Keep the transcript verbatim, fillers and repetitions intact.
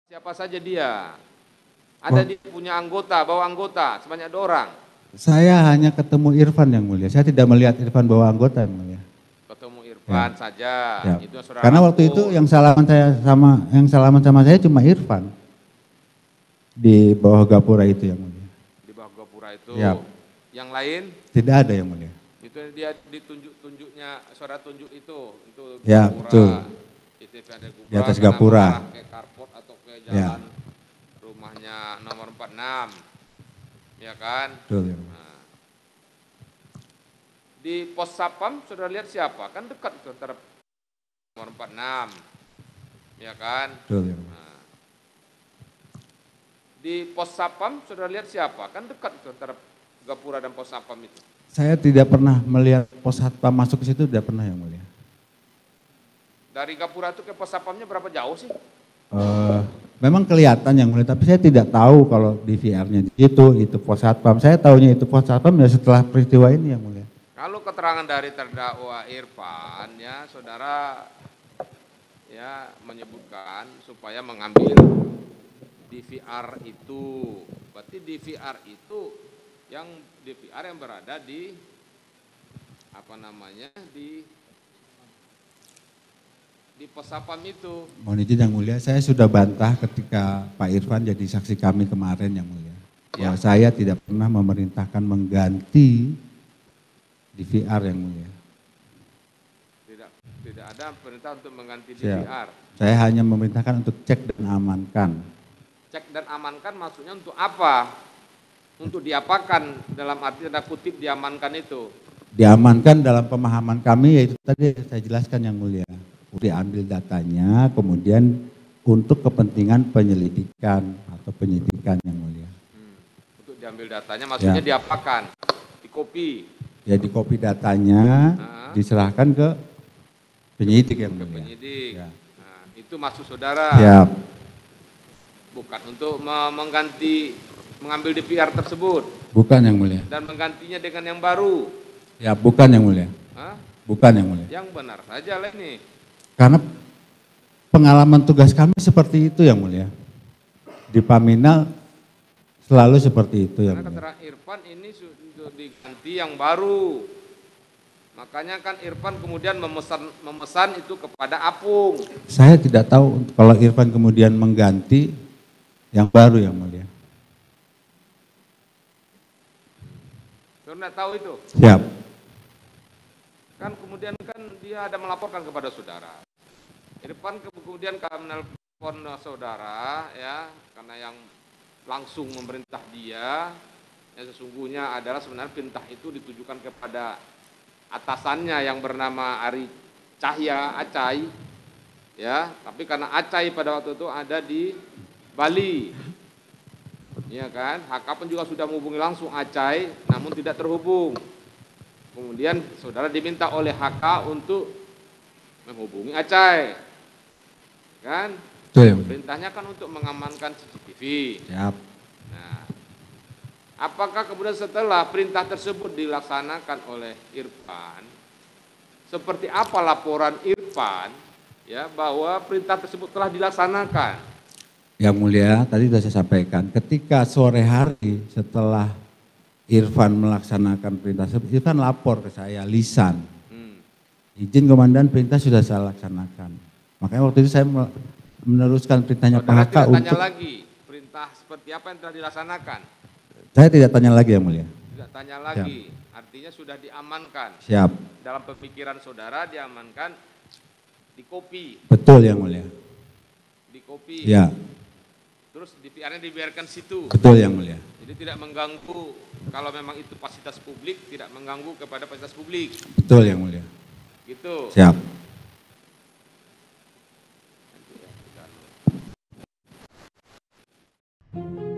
Siapa saja dia? Ada dia punya anggota, bawa anggota, sebanyak dua orang. Saya hanya ketemu Irfan yang mulia. Saya tidak melihat Irfan bawa anggota yang mulia. Ketemu Irfan ya. saja. Ya. Itu saudara Karena lapor. waktu itu yang salaman saya sama yang salaman sama saya cuma Irfan di bawah gapura itu yang mulia. Di bawah gapura itu. Ya. Yang lain? Tidak ada yang mulia. Itu dia ditunjuk-tunjuknya saudara tunjuk itu untuk ya, gapura. Betul. Itu ada gapura, di atas gapura. Ke carport atau ke jalan. Ya. Rumahnya nomor empat puluh enam, ya kan? Betul, ya. Nah, di pos Sapam saudara lihat siapa? Kan dekat itu antara nomor empat puluh enam, ya kan? Betul, ya. Nah, di pos Sapam saudara lihat siapa? Kan dekat itu antara gapura dan pos Sapam itu. Saya tidak pernah melihat pos Satpam masuk ke situ, tidak pernah yang mulia. Dari gapura itu ke pos Sapamnya berapa jauh sih? Uh, memang kelihatan yang mulia, tapi saya tidak tahu kalau di V R-nya itu itu pos Satpam. Saya tahunya itu pos Satpam ya setelah peristiwa ini yang mulia. Kalau keterangan dari terdakwa Irfan ya, saudara ya menyebutkan supaya mengambil D V R itu. Berarti D V R itu yang D V R yang berada di apa namanya di di pos Sapam itu. Mohon izin yang mulia, saya sudah bantah ketika Pak Irfan jadi saksi kami kemarin yang mulia. Bahwa ya. Saya tidak pernah memerintahkan mengganti D V R yang mulia. Tidak tidak ada perintah untuk mengganti D V R. Siap. Saya hanya memerintahkan untuk cek dan amankan. Cek dan amankan maksudnya untuk apa? Untuk diapakan dalam arti tanda kutip diamankan itu? Diamankan dalam pemahaman kami yaitu tadi saya jelaskan yang mulia. Diambil datanya, kemudian untuk kepentingan penyelidikan atau penyidikan yang mulia. Hmm. Untuk diambil datanya maksudnya ya. Diapakan? Dikopi? Ya dikopi datanya, nah. Diserahkan ke penyidik yang ke mulia. Penyidik. Ya. Nah, itu maksud saudara? Ya. Bukan untuk mengganti, mengambil D V R tersebut? Bukan yang mulia. Dan menggantinya dengan yang baru? Ya bukan yang mulia. Hah? Bukan yang mulia. Yang benar saja lah ini. Karena pengalaman tugas kami seperti itu yang mulia. Di Paminal selalu seperti itu yang mulia. Karena keterangan Irfan ini sudah diganti yang baru. Makanya kan Irfan kemudian memesan, memesan itu kepada Apung. Saya tidak tahu kalau Irfan kemudian mengganti yang baru yang mulia. Saudara tahu itu? Siap. Kan kemudian kan dia ada melaporkan kepada saudara. Irfan kemudian kami menelpon saudara ya, karena yang langsung memerintah dia, yang sesungguhnya adalah sebenarnya perintah itu ditujukan kepada atasannya yang bernama Ari Cahya Acai, ya. Tapi karena Acai pada waktu itu ada di Bali, ya kan. H K pun juga sudah menghubungi langsung Acai, namun tidak terhubung. Kemudian saudara diminta oleh H K untuk menghubungi Acai. Kan? Betul. Perintahnya kan untuk mengamankan C C T V. Siap. Nah, apakah kemudian setelah perintah tersebut dilaksanakan oleh Irfan, seperti apa laporan Irfan ya bahwa perintah tersebut telah dilaksanakan? Yang mulia, tadi sudah saya sampaikan, ketika sore hari setelah Irfan melaksanakan perintah tersebut, Irfan lapor ke saya, lisan. Hmm. Izin komandan, perintah sudah saya laksanakan. Makanya waktu itu saya meneruskan perintahnya Pak Haka untuk... tanya lagi, perintah seperti apa yang telah dilaksanakan? Saya tidak tanya lagi yang mulia. Tidak tanya lagi, siap. Artinya sudah diamankan. Siap. Dalam pemikiran saudara diamankan, dikopi. Betul yang mulia. Dikopi. Ya. Terus D V R-nya dibiarkan situ. Betul yang mulia. Jadi tidak mengganggu, kalau memang itu fasilitas publik, tidak mengganggu kepada fasilitas publik. Betul yang mulia. Gitu. Siap. Thank you.